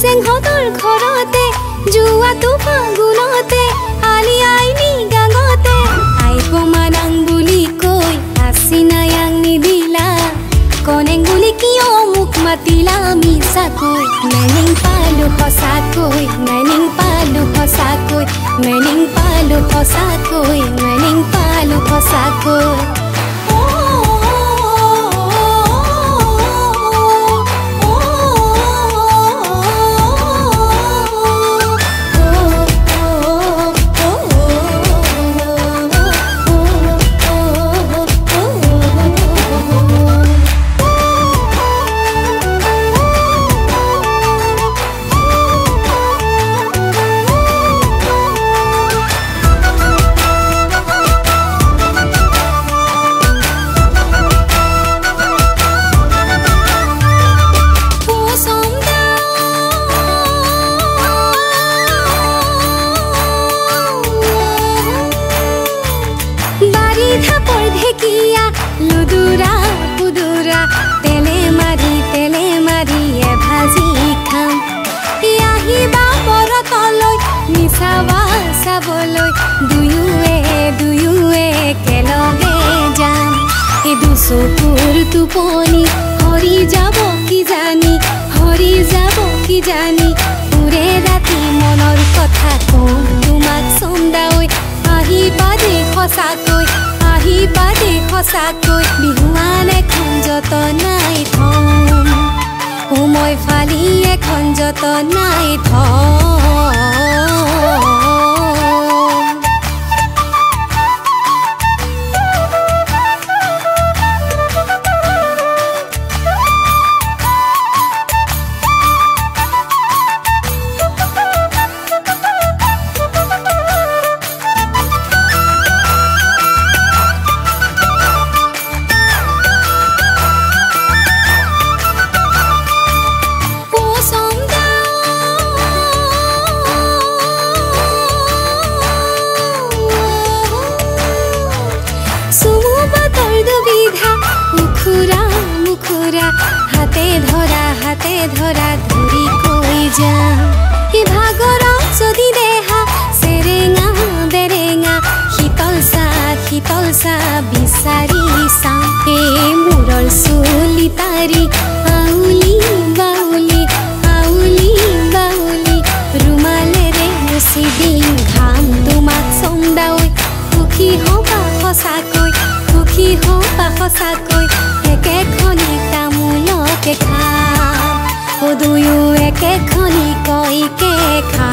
চেংহতৰ ঘৰতে জুৱাটো ফাগুনতে আলি আইনি গাঙতে আইব মানাং বুলি কৈ আছিনায়াং নিদিলা কনেং বুলি কিয় মোক মাতিলা মিছাকৈ মেনিং পালো সঁচাকৈ মেনিং পালো সঁচাকৈ মেনিং পালো সঁচাকৈ মেনিং পালো সঁচাকৈ লুদুৰা পুদুৰা তেলে মাৰি ভাজি খাম আহিবা পৰতলৈ নিচাবা চাবলৈ দুয়োৱে একেলগে যাম এই দুচকুৰ টোপনি হৰি যাব কিজানি উৰে ৰাতি মনৰ কথা কওঁ তোমাক চন্দাকৈ আহিবা দে সঁচাকৈ বিহুৱান এখন যতনাই থম মই ফালি এখন যতনাই থম হাতে ধৰা ধৰি কৈ যাম ই ভাগৰ যদি দেহা চেৰেঙা বেৰেঙা শীতল চাহ বিচাৰি চাম এই মূৰৰ চুলি তাৰি আউলি বাউলি ৰুমালেৰে মুচি দিম ঘাম তোমাক চন্দাকৈ সুখী হ'বা সঁচাকৈ একেখনি তামোলকে খাম দুয়ো একেখনি কৈকে খাম